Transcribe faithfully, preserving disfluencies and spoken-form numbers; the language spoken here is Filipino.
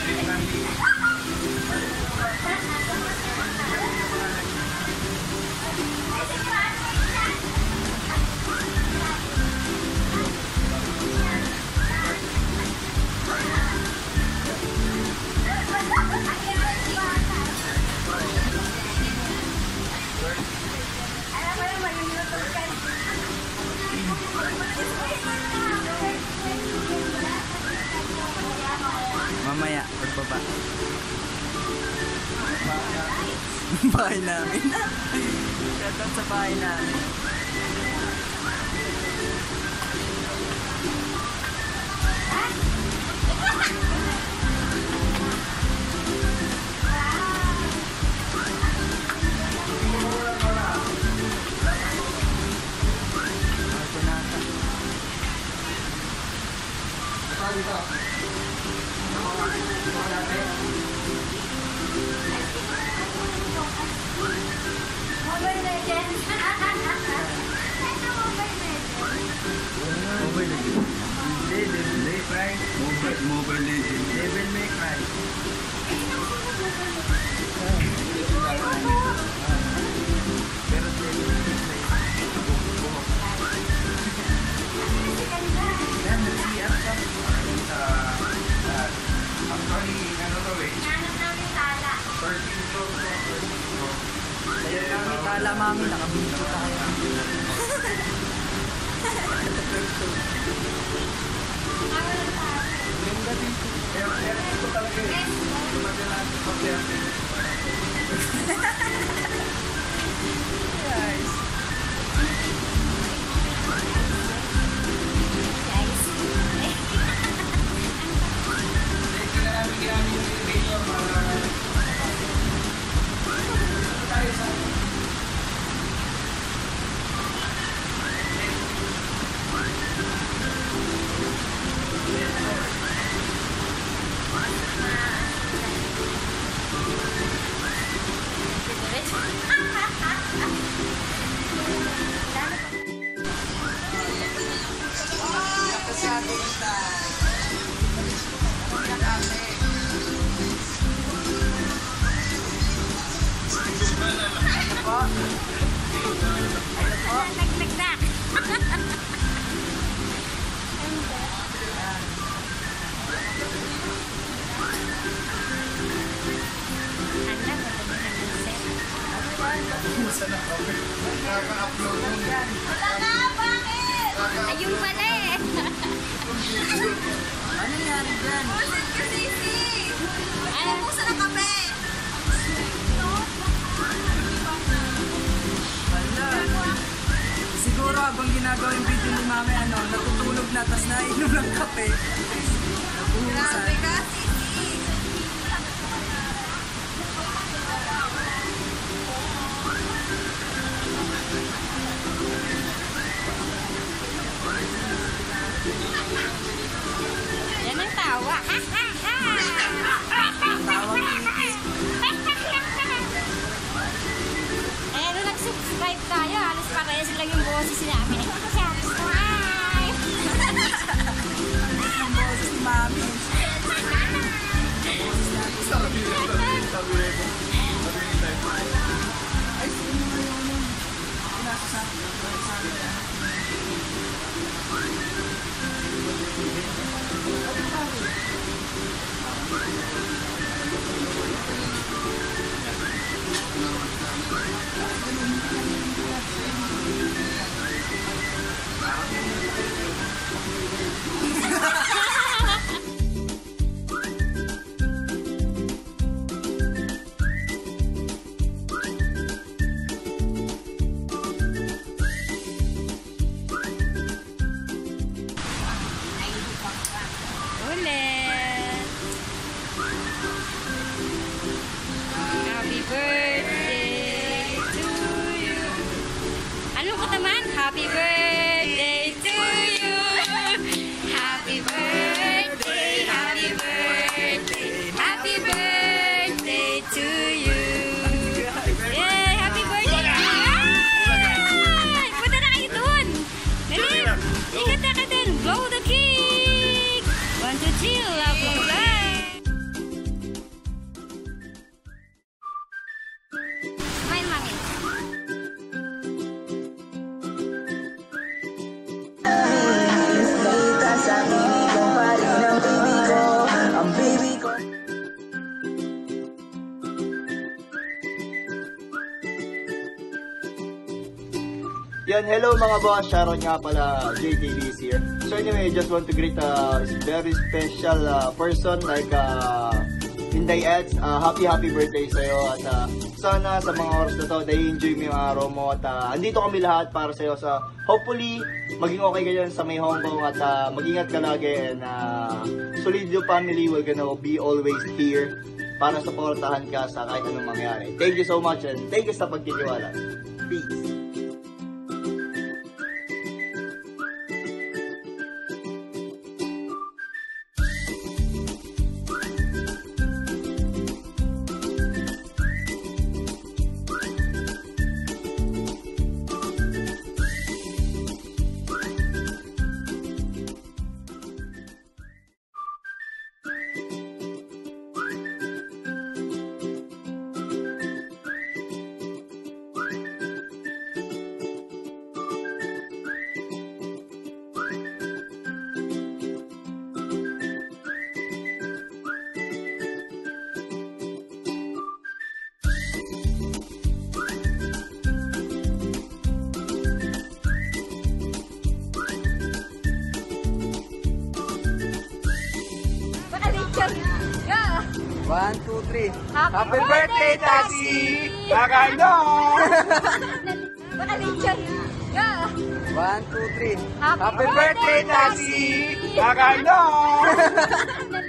Mamaya, pagbaba. Bahay namin. Shoutout sa bahay namin. Mobile Legends. Mobile Legends. Hindi, Devil May Cry. Mobile, Mobile Legends. Devil May Cry. Pero Devil May Cry. Yan, nag-C R ka. Actually, ano to eh? Nanap namin tala. thirteen floor to thirteen floor. Kaya namin tala mami, nakabito tayo. Nakawala tala. Yung gabi ko. Kaya kaya ito talaga eh. Tumadala natin pag-yate. Guys. Guys. Hindi na namin ginamit yung elevator para tayo sa Nagdagdag. Nakaka-upload mo yan. Wala na, bakit? Ayun pala eh. Ano nangyari dyan? Busit ka, Sisi. Ano mo sa nakape? Wala. Siguro habang ginagawa yung video ni Mami, ano, natutulog na, tas nainom ng kape. Grabe ka, Sisi. Yan ang tawa. Tawag Eh, nung nag-subscribe tayo, halos parehas lang yung boses namin. Subscribe! ang boses ni Mami. Ay, sino na yun? Nasa sa Ulit! Happy birthday to you! Anong ko naman? Happy birthday to you! Happy birthday! Happy birthday! Happy birthday to you! Yay! Happy birthday to you! Ay! Punta na kayo dun! Dali! Ikat na ka din! Blow the cake! One, two, three! Love, love, love! Yan, hello mga boss, Sharon nga pala, J T V is here. So anyway, just want to greet a very special uh, person like uh, Inday Eds. Uh, happy happy birthday sa'yo at uh, sana sa mga oras na to, na-enjoy mo yung araw mo at uh, andito kami lahat para sa'yo. So hopefully, maging okay ka dyan sa may Hong Kong at uh, mag-ingat ka lagi and uh, Solido family will gonna be always here para supportahan ka sa kahit anong mangyari. Thank you so much and thank you sa pagtitiwala. Peace! Yeah. One, two, three. Happy Happy birthday, Tassie! Kakaino! Naka-picture. Yeah. One, two, three. Happy Happy birthday, birthday, Tassie! Kakaino!